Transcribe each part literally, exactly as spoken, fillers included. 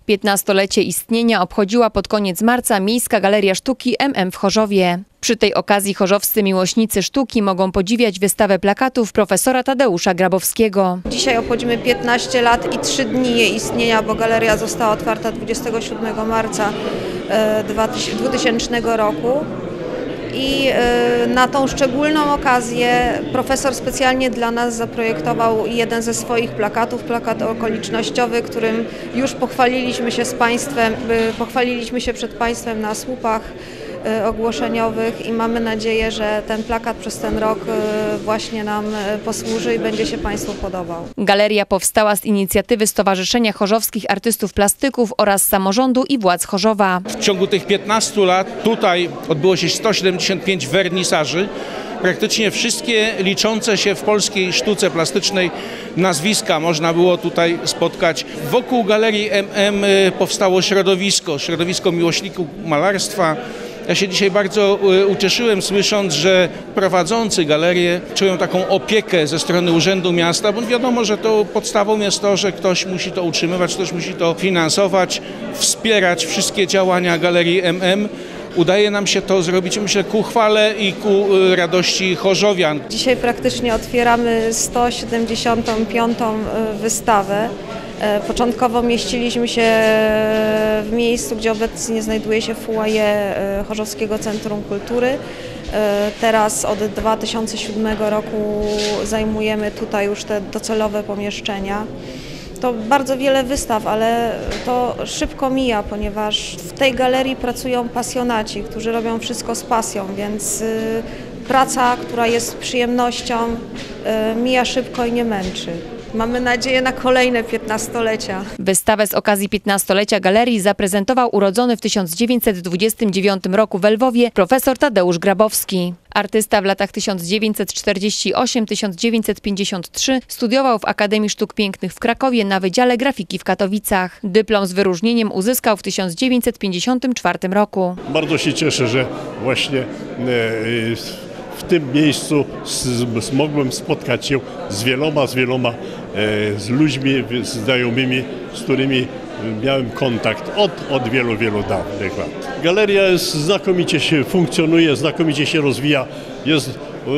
piętnastolecie istnienia obchodziła pod koniec marca Miejska Galeria Sztuki M M w Chorzowie. Przy tej okazji chorzowscy miłośnicy sztuki mogą podziwiać wystawę plakatów profesora Tadeusza Grabowskiego. Dzisiaj obchodzimy piętnaście lat i trzy dni jej istnienia, bo galeria została otwarta dwudziestego siódmego marca dwutysięcznego roku. I na tą szczególną okazję profesor specjalnie dla nas zaprojektował jeden ze swoich plakatów, plakat okolicznościowy, którym już pochwaliliśmy się z Państwem, pochwaliliśmy się przed Państwem na słupach ogłoszeniowych i mamy nadzieję, że ten plakat przez ten rok właśnie nam posłuży i będzie się Państwu podobał. Galeria powstała z inicjatywy Stowarzyszenia Chorzowskich Artystów Plastyków oraz samorządu i władz Chorzowa. W ciągu tych piętnastu lat tutaj odbyło się sto siedemdziesiąt pięć wernisaży. Praktycznie wszystkie liczące się w polskiej sztuce plastycznej nazwiska można było tutaj spotkać. Wokół Galerii M M powstało środowisko, środowisko miłośników malarstwa. Ja się dzisiaj bardzo ucieszyłem, słysząc, że prowadzący galerię czują taką opiekę ze strony Urzędu Miasta, bo wiadomo, że to podstawą jest to, że ktoś musi to utrzymywać, ktoś musi to finansować, wspierać wszystkie działania Galerii M M. Udaje nam się to zrobić, myślę, ku chwale i ku radości chorzowian. Dzisiaj praktycznie otwieramy sto siedemdziesiątą piątą wystawę. Początkowo mieściliśmy się w miejscu, gdzie obecnie znajduje się foyer Chorzowskiego Centrum Kultury. Teraz od dwa tysiące siódmego roku zajmujemy tutaj już te docelowe pomieszczenia. To bardzo wiele wystaw, ale to szybko mija, ponieważ w tej galerii pracują pasjonaci, którzy robią wszystko z pasją, więc praca, która jest przyjemnością, mija szybko i nie męczy. Mamy nadzieję na kolejne piętnastolecia. Wystawę z okazji piętnastolecia galerii zaprezentował urodzony w tysiąc dziewięćset dwudziestym dziewiątym roku w Lwowie profesor Tadeusz Grabowski. Artysta w latach tysiąc dziewięćset czterdziestym ósmym do tysiąc dziewięćset pięćdziesiątego trzeciego studiował w Akademii Sztuk Pięknych w Krakowie na Wydziale Grafiki w Katowicach. Dyplom z wyróżnieniem uzyskał w tysiąc dziewięćset pięćdziesiątym czwartym roku. Bardzo się cieszę, że właśnie w tym miejscu mogłem spotkać się z wieloma, z wieloma z ludźmi, znajomymi, z którymi miałem kontakt od, od wielu, wielu dawnych lat. Galeria jest, znakomicie się funkcjonuje, znakomicie się rozwija. Jest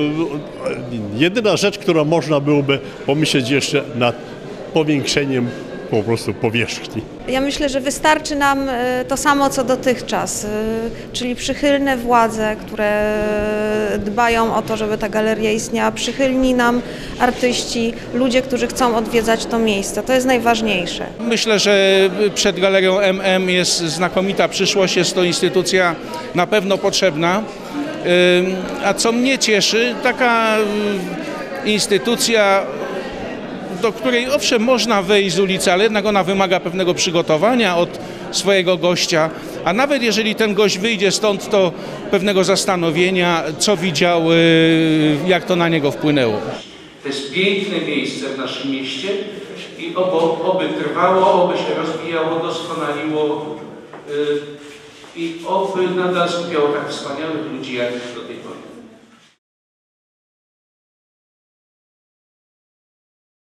jedyna rzecz, która można byłoby pomyśleć jeszcze nad powiększeniem po prostu powierzchni. Ja myślę, że wystarczy nam to samo, co dotychczas, czyli przychylne władze, które dbają o to, żeby ta galeria istniała, przychylni nam artyści, ludzie, którzy chcą odwiedzać to miejsce. To jest najważniejsze. Myślę, że przed Galerią M M jest znakomita przyszłość, jest to instytucja na pewno potrzebna. A co mnie cieszy, taka instytucja, do której owszem można wejść z ulicy, ale jednak ona wymaga pewnego przygotowania od swojego gościa, a nawet jeżeli ten gość wyjdzie stąd, to pewnego zastanowienia, co widział, jak to na niego wpłynęło. To jest piękne miejsce w naszym mieście i oby, oby trwało, oby się rozwijało, doskonaliło i oby nadal skupiało tak wspaniałych ludzi jak do tej pory.